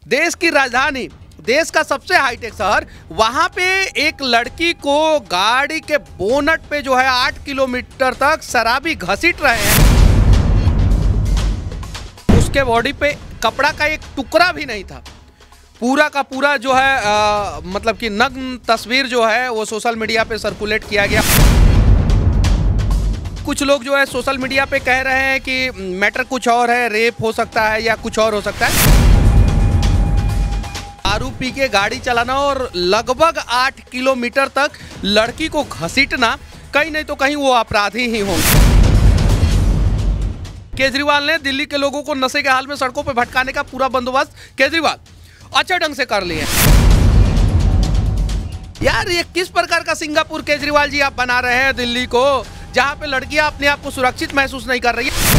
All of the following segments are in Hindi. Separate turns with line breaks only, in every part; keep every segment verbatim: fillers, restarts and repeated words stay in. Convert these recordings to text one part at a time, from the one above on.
देश की राजधानी, देश का सबसे हाईटेक शहर, वहां पे एक लड़की को गाड़ी के बोनट पे जो है आठ किलोमीटर तक शराबी घसीट रहे हैं। उसके बॉडी पे कपड़ा का एक टुकड़ा भी नहीं था। पूरा का पूरा जो है आ, मतलब कि नग्न तस्वीर जो है वो सोशल मीडिया पे सर्कुलेट किया गया। कुछ लोग जो है सोशल मीडिया पे कह रहे हैं कि मैटर कुछ और है, रेप हो सकता है या कुछ और हो सकता है। दारू पी के गाड़ी चलाना और लगभग आठ किलोमीटर तक लड़की को घसीटना, कहीं नहीं तो कहीं वो अपराधी ही होंगे। केजरीवाल ने दिल्ली के लोगों को नशे के हाल में सड़कों पर भटकाने का पूरा बंदोबस्त केजरीवाल अच्छे ढंग से कर लिए। यार ये किस प्रकार का सिंगापुर केजरीवाल जी आप बना रहे हैं दिल्ली को, जहां पे लड़कियां अपने आप को सुरक्षित महसूस नहीं कर रही है।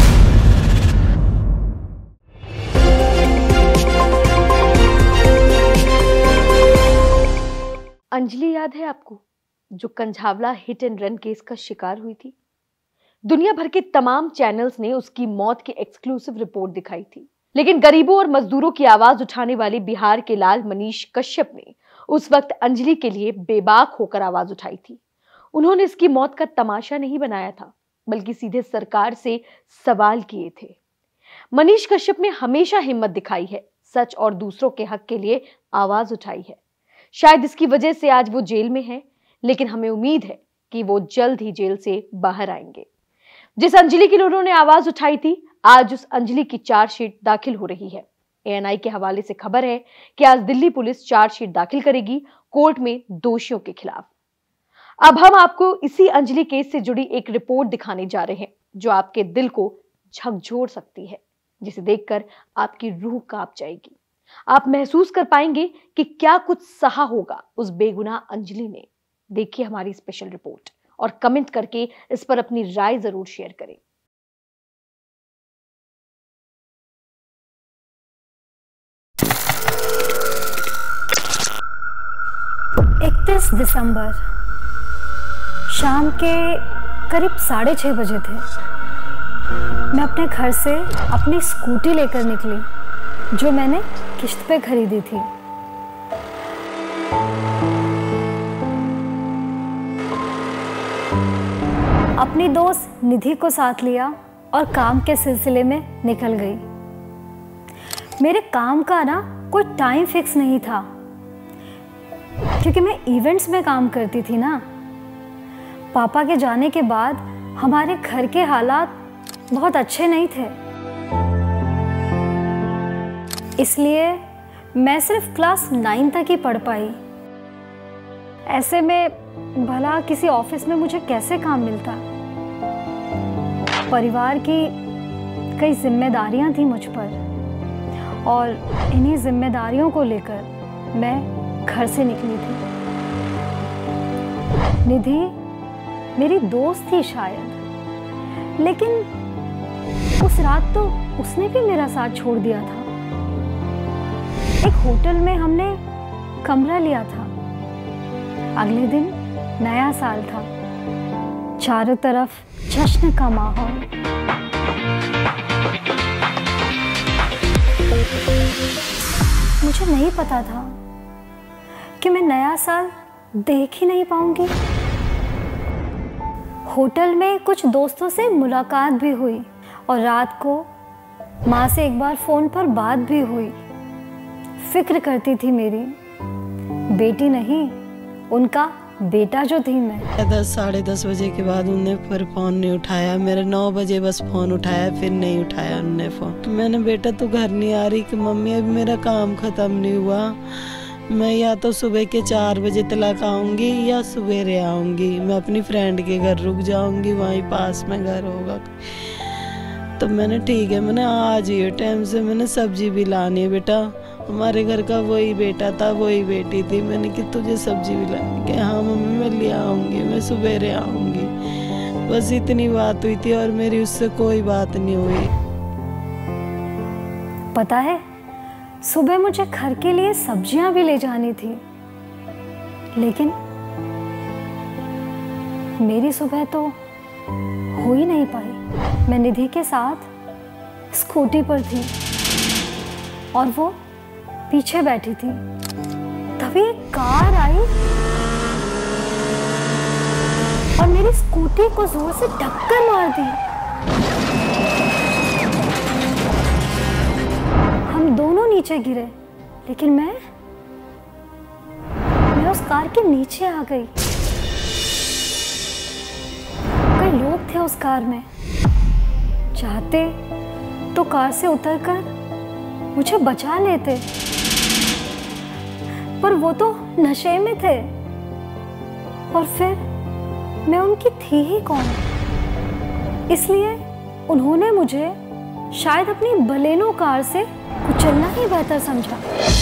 अंजलि याद है आपको, जो Kanjhawala hit and run case का शिकार हुई थी? दुनिया भर के तमाम चैनल्स ने उसकी मौत की एक्सक्लूसिव रिपोर्ट दिखाई थी, लेकिन गरीबों और मजदूरों की आवाज उठाने वाले बिहार के लाल मनीष कश्यप ने उस वक्त अंजलि के लिए बेबाक होकर आवाज उठाई थी। उन्होंने इसकी मौत का तमाशा नहीं बनाया था, बल्कि सीधे सरकार से सवाल किए थे। मनीष कश्यप ने हमेशा हिम्मत दिखाई है, सच और दूसरों के हक के लिए आवाज उठाई है। शायद इसकी वजह से आज वो जेल में है, लेकिन हमें उम्मीद है कि वो जल्द ही जेल से बाहर आएंगे। जिस अंजलि के लिए उन्होंने आवाज उठाई थी, आज उस अंजलि की चार्जशीट दाखिल हो रही है। एएनआई के हवाले से खबर है कि आज दिल्ली पुलिस चार्जशीट दाखिल करेगी कोर्ट में दोषियों के खिलाफ। अब हम आपको इसी अंजलि केस से जुड़ी एक रिपोर्ट दिखाने जा रहे हैं, जो आपके दिल को झकझोर सकती है, जिसे देखकर आपकी रूह कांप जाएगी। आप महसूस कर पाएंगे कि क्या कुछ सहा होगा उस बेगुनाह अंजलि ने। देखिए हमारी स्पेशल रिपोर्ट और कमेंट करके इस पर अपनी राय जरूर शेयर करें।
इकतीस दिसंबर शाम के करीब साढ़े छह बजे थे। मैं अपने घर से अपनी स्कूटी लेकर निकली, जो मैंने किश्त पे खरीदी थी। अपनी दोस्त निधि को साथ लिया और काम के सिलसिले में निकल गई। मेरे काम का ना कोई टाइम फिक्स नहीं था, क्योंकि मैं इवेंट्स में काम करती थी ना। पापा के जाने के बाद हमारे घर के हालात बहुत अच्छे नहीं थे, इसलिए मैं सिर्फ क्लास नाइन तक ही पढ़ पाई। ऐसे में भला किसी ऑफिस में मुझे कैसे काम मिलता? परिवार की कई जिम्मेदारियां थी मुझ पर, और इन्हीं जिम्मेदारियों को लेकर मैं घर से निकली थी। निधि मेरी दोस्त थी शायद, लेकिन उस रात तो उसने भी मेरा साथ छोड़ दिया था। एक होटल में हमने कमरा लिया था। अगले दिन नया साल था, चारों तरफ जश्न का माहौल। मुझे नहीं पता था कि मैं नया साल देख ही नहीं पाऊंगी। होटल में कुछ दोस्तों से मुलाकात भी हुई और रात को माँ से एक बार फोन पर बात भी हुई। फिक्र करती थी मेरी बेटी नहीं, उनका बेटा जो थी मैं।
दस साढ़े दस बजे के बाद उन्होंने फिर फ़ोन नहीं उठाया। मेरे नौ बजे बस फ़ोन उठाया, फिर नहीं उठाया उन्होंने फ़ोन। मैंने बेटा तो घर नहीं आ रही कि मम्मी अभी मेरा काम ख़त्म नहीं हुआ, मैं या तो सुबह के चार बजे तक आऊँगी या सवेरे आऊँगी। मैं अपनी फ्रेंड के घर रुक जाऊँगी, वहीं पास में घर होगा। तो मैंने ठीक है, मैंने आ जाइए टाइम से, मैंने सब्जी भी लानी है बेटा, हमारे घर का वही बेटा था वही बेटी थी। मैंने कि तुझे सब्जी भी लानी है? हाँ मम्मी मैं ले आऊँगी, मैं सवेरे आऊँगी। बस इतनी बात हुई थी और मेरी उससे कोई बात नहीं हुई।
पता है, सुबह मुझे घर के लिए सब्जियां भी ले जानी थी, लेकिन मेरी सुबह तो हो ही नहीं पाई। मैं निधि के साथ स्कूटी पर थी और वो पीछे बैठी थी, तभी एक कार आई और मेरी स्कूटी को जोर से टक्कर मार दी। हम दोनों नीचे गिरे, लेकिन मैं मैं उस कार के नीचे आ गई। कई लोग थे उस कार में, चाहते तो कार से उतरकर मुझे बचा लेते, पर वो तो नशे में थे, और फिर मैं उनकी थी ही कौन। इसलिए उन्होंने मुझे शायद अपनी बलेनो कार से कुचलना ही बेहतर समझा।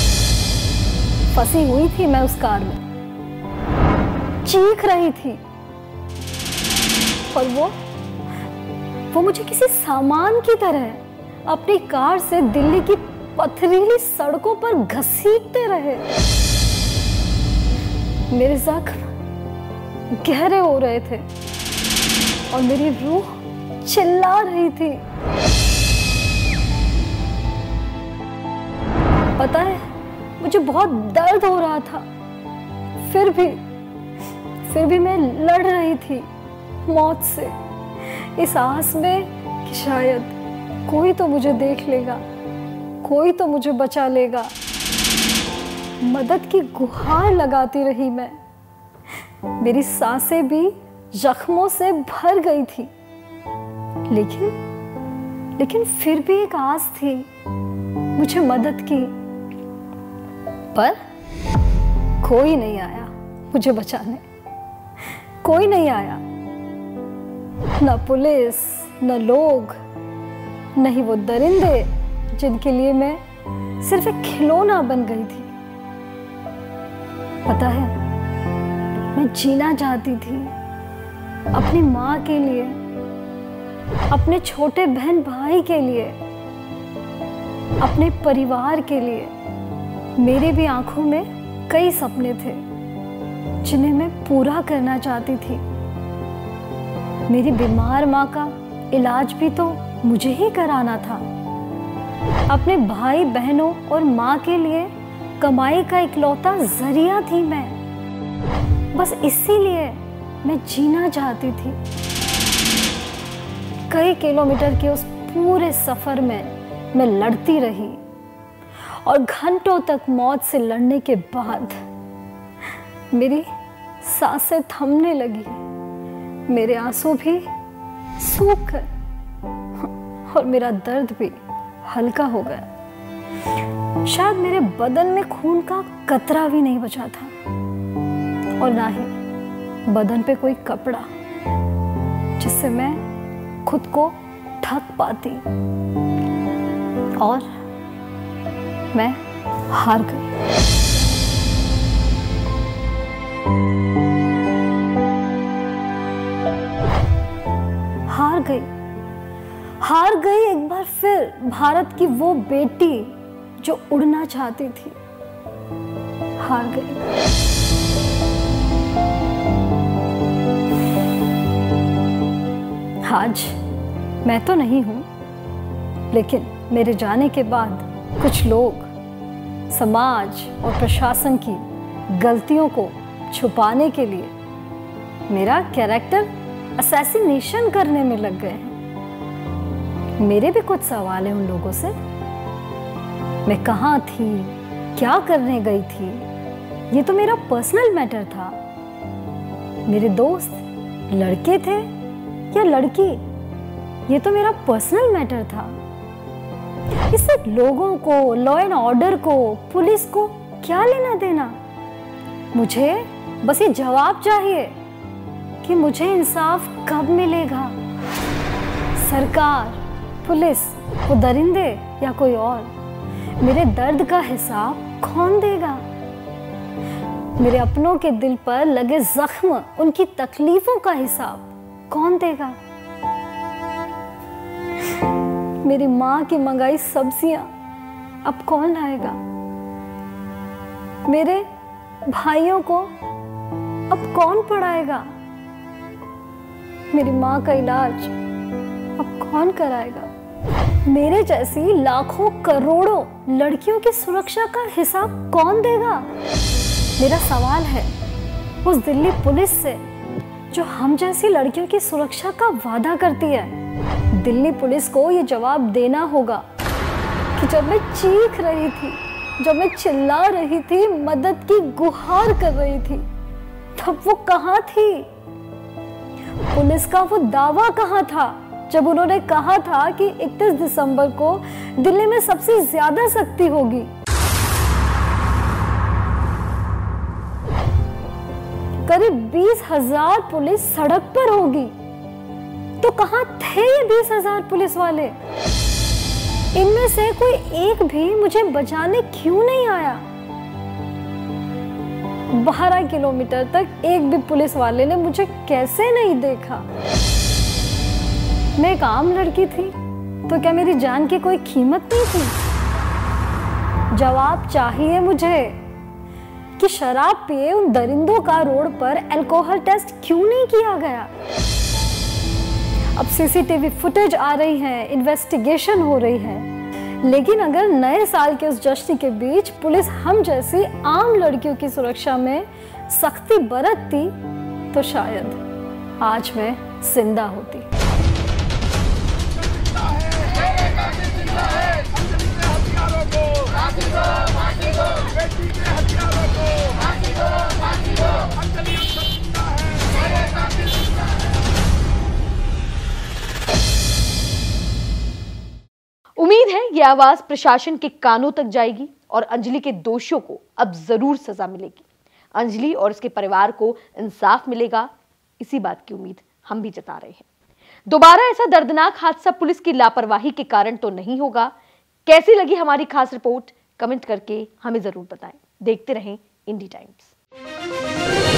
फंसी हुई थी मैं उस कार में, चीख रही थी, और वो वो मुझे किसी सामान की तरह अपनी कार से दिल्ली की पथरीली सड़कों पर घसीटते रहे। मेरे जख्म गहरे हो रहे थे और मेरी रूह चिल्ला रही थी। पता है, मुझे बहुत दर्द हो रहा था, फिर भी फिर भी मैं लड़ रही थी मौत से, इस आस में कि शायद कोई तो मुझे देख लेगा, कोई तो मुझे बचा लेगा। मदद की गुहार लगाती रही मैं। मेरी सांसें भी जख्मों से भर गई थी, लेकिन लेकिन फिर भी एक आस थी मुझे मदद की। पर कोई नहीं आया मुझे बचाने, कोई नहीं आया। न पुलिस, न लोग, न ही वो दरिंदे जिनके लिए मैं सिर्फ एक खिलौना बन गई थी। पता है, मैं जीना चाहती थी अपनी माँ के लिए, अपने छोटे बहन भाई के लिए, अपने परिवार के लिए। मेरे भी आंखों में कई सपने थे जिन्हें मैं पूरा करना चाहती थी। मेरी बीमार माँ का इलाज भी तो मुझे ही कराना था। अपने भाई बहनों और माँ के लिए कमाई का इकलौता जरिया थी मैं। बस इसीलिए मैं जीना चाहती थी। कई किलोमीटर के उस पूरे सफर में मैं लड़ती रही, और घंटों तक मौत से लड़ने के बाद मेरी सांसें थमने लगी, मेरे आंसू भी सूख गए और मेरा दर्द भी हल्का हो गया। शायद मेरे बदन में खून का कतरा भी नहीं बचा था, और ना ही बदन पे कोई कपड़ा जिससे मैं खुद को ढक पाती। और मैं हार गई। हार गई हार गई एक बार फिर भारत की वो बेटी जो उड़ना चाहती थी। हार गई। आज मैं तो नहीं हूं, लेकिन मेरे जाने के बाद कुछ लोग समाज और प्रशासन की गलतियों को छुपाने के लिए मेरा कैरेक्टर असैसिनेशन करने में लग गए हैं। मेरे भी कुछ सवाल हैं उन लोगों से। मैं कहाँ थी, क्या करने गई थी, ये तो मेरा पर्सनल मैटर था। मेरे दोस्त लड़के थे या लड़की, ये तो मेरा पर्सनल मैटर था। इससे लोगों को, लॉ एंड ऑर्डर को, पुलिस को क्या लेना देना। मुझे बस ये जवाब चाहिए कि मुझे इंसाफ कब मिलेगा। सरकार, पुलिस, वो दरिंदे या कोई और, मेरे दर्द का हिसाब कौन देगा। मेरे अपनों के दिल पर लगे जख्म, उनकी तकलीफों का हिसाब कौन देगा। मेरी माँ की मंगाई सब्जियां अब कौन लाएगा। मेरे भाइयों को अब कौन पढ़ाएगा। मेरी माँ का इलाज अब कौन कराएगा। मेरे जैसी लाखों करोड़ों लड़कियों की सुरक्षा का हिसाब कौन देगा? मेरा सवाल है उस दिल्ली पुलिस से जो हम जैसी लड़कियों की सुरक्षा का वादा करती है। दिल्ली पुलिस को ये जवाब देना होगा कि जब मैं चीख रही थी, जब मैं चिल्ला रही थी, मदद की गुहार कर रही थी, तब वो कहाँ थी? पुलिस का वो दावा कहाँ था जब उन्होंने कहा था कि इकतीस दिसंबर को दिल्ली में सबसे ज्यादा सख्ती होगी? करीब बीस हजार पुलिस सड़क पर होगी, तो कहाँ थे ये बीस हजार पुलिस वाले? इनमें से कोई एक भी मुझे बचाने क्यों नहीं आया? बारह किलोमीटर तक एक भी पुलिस वाले ने मुझे कैसे नहीं देखा? मैं एक आम लड़की थी, तो क्या मेरी जान की कोई कीमत नहीं थी? जवाब चाहिए मुझे कि शराब पिए उन दरिंदों का रोड पर अल्कोहल टेस्ट क्यों नहीं किया गया? अब सीसीटीवी फुटेज आ रही है, इन्वेस्टिगेशन हो रही है, लेकिन अगर नए साल के उस जश्न के बीच पुलिस हम जैसी आम लड़कियों की सुरक्षा में सख्ती बरतती तो शायद आज मैं जिंदा होती।
उम्मीद है ये आवाज प्रशासन के कानों तक जाएगी और अंजलि के दोषियों को अब जरूर सजा मिलेगी। अंजलि और उसके परिवार को इंसाफ मिलेगा, इसी बात की उम्मीद हम भी जता रहे हैं। दोबारा ऐसा दर्दनाक हादसा पुलिस की लापरवाही के कारण तो नहीं होगा। कैसी लगी हमारी खास रिपोर्ट? कमेंट करके हमें जरूर बताएं। देखते रहें इंडी टाइम्स।